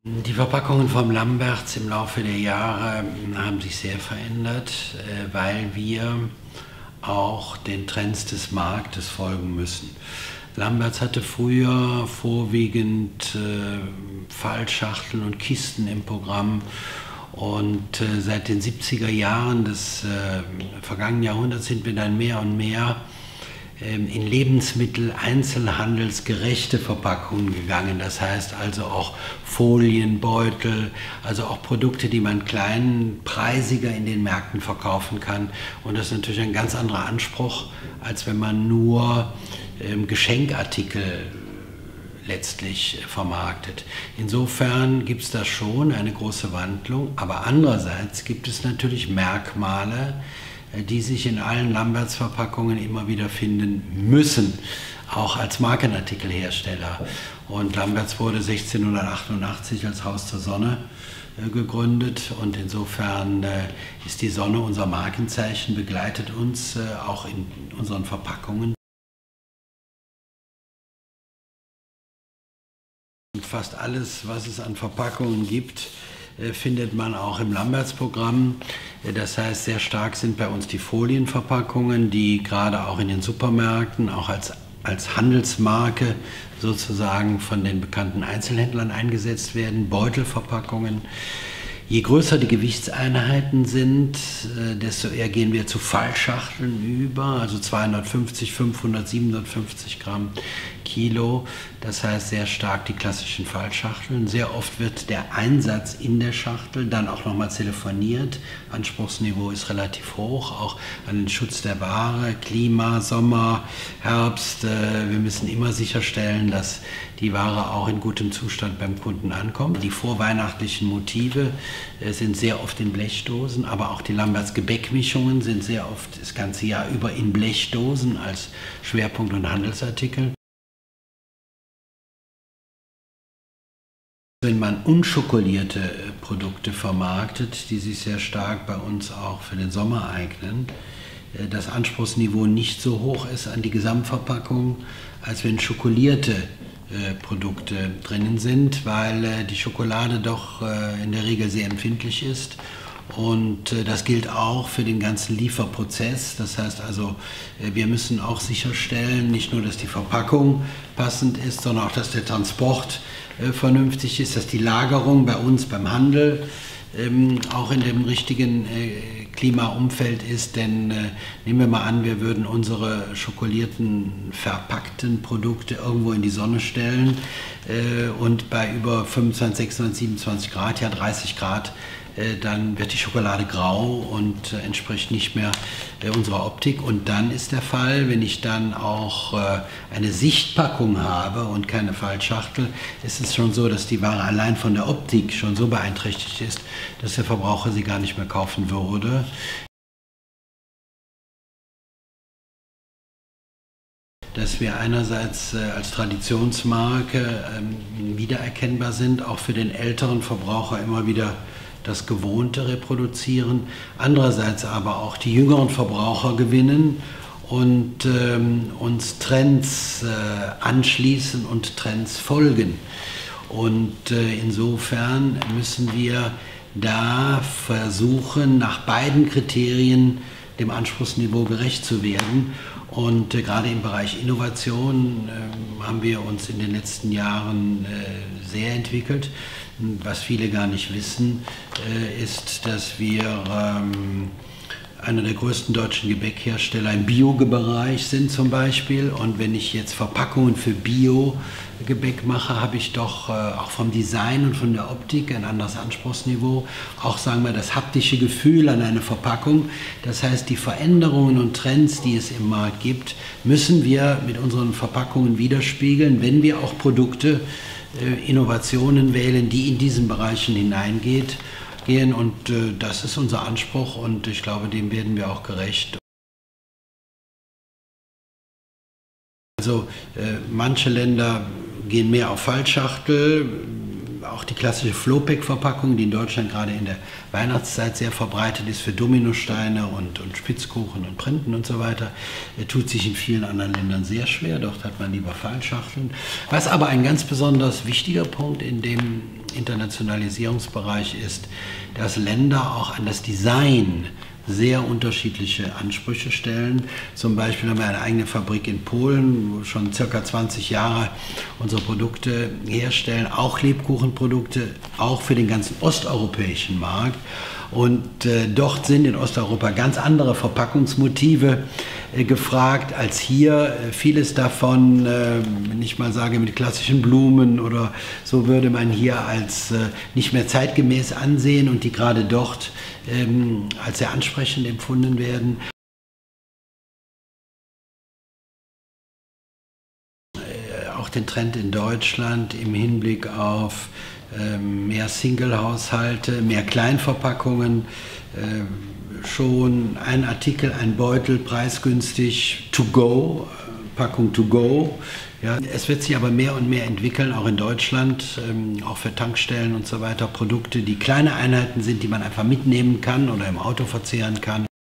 Die Verpackungen vom Lamberts im Laufe der Jahre haben sich sehr verändert, weil wir auch den Trends des Marktes folgen müssen. Lamberts hatte früher vorwiegend Fallschachteln und Kisten im Programm und seit den 70er Jahren des vergangenen Jahrhunderts sind wir dann mehr und mehr in Lebensmittel-Einzelhandelsgerechte Verpackungen gegangen. Das heißt also auch Folien, Beutel, also auch Produkte, die man kleinpreisiger in den Märkten verkaufen kann. Und das ist natürlich ein ganz anderer Anspruch, als wenn man nur Geschenkartikel letztlich vermarktet. Insofern gibt es da schon eine große Wandlung, aber andererseits gibt es natürlich Merkmale, die sich in allen Lamberts-Verpackungen immer wieder finden müssen, auch als Markenartikelhersteller. Und Lamberts wurde 1688 als Haus zur Sonne gegründet und insofern ist die Sonne unser Markenzeichen, begleitet uns auch in unseren Verpackungen. Fast alles, was es an Verpackungen gibt, findet man auch im Lamberts-Programm. Das heißt, sehr stark sind bei uns die Folienverpackungen, die gerade auch in den Supermärkten, auch als Handelsmarke sozusagen von den bekannten Einzelhändlern eingesetzt werden, Beutelverpackungen. Je größer die Gewichtseinheiten sind, desto eher gehen wir zu Fallschachteln über, also 250, 500, 750 Gramm Kilo. Das heißt sehr stark die klassischen Fallschachteln. Sehr oft wird der Einsatz in der Schachtel dann auch nochmal telefoniert. Anspruchsniveau ist relativ hoch, auch an den Schutz der Ware, Klima, Sommer, Herbst. Wir müssen immer sicherstellen, dass die Ware auch in gutem Zustand beim Kunden ankommt. Die vorweihnachtlichen Motive sind sehr oft in Blechdosen, aber auch die Lamberts Gebäckmischungen sind sehr oft das ganze Jahr über in Blechdosen als Schwerpunkt und Handelsartikel. Wenn man unschokolierte Produkte vermarktet, die sich sehr stark bei uns auch für den Sommer eignen, das Anspruchsniveau nicht so hoch ist an die Gesamtverpackung, als wenn schokolierte Produkte drinnen sind, weil die Schokolade doch in der Regel sehr empfindlich ist. Und das gilt auch für den ganzen Lieferprozess. Das heißt also, wir müssen auch sicherstellen, nicht nur, dass die Verpackung passend ist, sondern auch, dass der Transport vernünftig ist, dass die Lagerung bei uns beim Handel auch in dem richtigen Klimaumfeld ist. Denn nehmen wir mal an, wir würden unsere schokolierten, verpackten Produkte irgendwo in die Sonne stellen und bei über 25, 26, 27 Grad, ja 30 Grad, dann wird die Schokolade grau und entspricht nicht mehr unserer Optik. Und dann ist der Fall, wenn ich dann auch eine Sichtpackung habe und keine Fallschachtel, ist es schon so, dass die Ware allein von der Optik schon so beeinträchtigt ist, dass der Verbraucher sie gar nicht mehr kaufen würde. Dass wir einerseits als Traditionsmarke wiedererkennbar sind, auch für den älteren Verbraucher immer wieder das Gewohnte reproduzieren, andererseits aber auch die jüngeren Verbraucher gewinnen und uns Trends anschließen und Trends folgen. Und insofern müssen wir da versuchen, nach beiden Kriterien dem Anspruchsniveau gerecht zu werden. Und gerade im Bereich Innovation haben wir uns in den letzten Jahren sehr entwickelt. Was viele gar nicht wissen, ist, dass wir einer der größten deutschen Gebäckhersteller im Bio-Bereich sind zum Beispiel. Und wenn ich jetzt Verpackungen für Bio-Gebäck mache, habe ich doch auch vom Design und von der Optik ein anderes Anspruchsniveau. Auch, sagen wir, das haptische Gefühl an eine Verpackung. Das heißt, die Veränderungen und Trends, die es im Markt gibt, müssen wir mit unseren Verpackungen widerspiegeln, wenn wir auch Produkte, Innovationen wählen, die in diesen Bereichen hineingehen. Und das ist unser Anspruch und ich glaube, dem werden wir auch gerecht. Also manche Länder gehen mehr auf Fallschachtel, auch die klassische Flowpack-Verpackung, die in Deutschland gerade in der Weihnachtszeit sehr verbreitet ist für Dominosteine und Spitzkuchen und Printen und so weiter, tut sich in vielen anderen Ländern sehr schwer. Dort hat man lieber Fallschachteln. Was aber ein ganz besonders wichtiger Punkt in dem Internationalisierungsbereich ist, dass Länder auch an das Design sehr unterschiedliche Ansprüche stellen. Zum Beispiel haben wir eine eigene Fabrik in Polen, wo schon circa 20 Jahre unsere Produkte herstellen, auch Lebkuchenprodukte, auch für den ganzen osteuropäischen Markt. Und dort sind in Osteuropa ganz andere Verpackungsmotive gefragt als hier. Vieles davon, wenn ich mal sage, mit klassischen Blumen oder so, würde man hier als nicht mehr zeitgemäß ansehen und die gerade dort als sehr ansprechend empfunden werden. Auch den Trend in Deutschland im Hinblick auf mehr Single-Haushalte, mehr Kleinverpackungen, schon ein Artikel, ein Beutel, preisgünstig, to go, Packung to go. Ja, es wird sich aber mehr und mehr entwickeln, auch in Deutschland, auch für Tankstellen und so weiter, Produkte, die kleine Einheiten sind, die man einfach mitnehmen kann oder im Auto verzehren kann.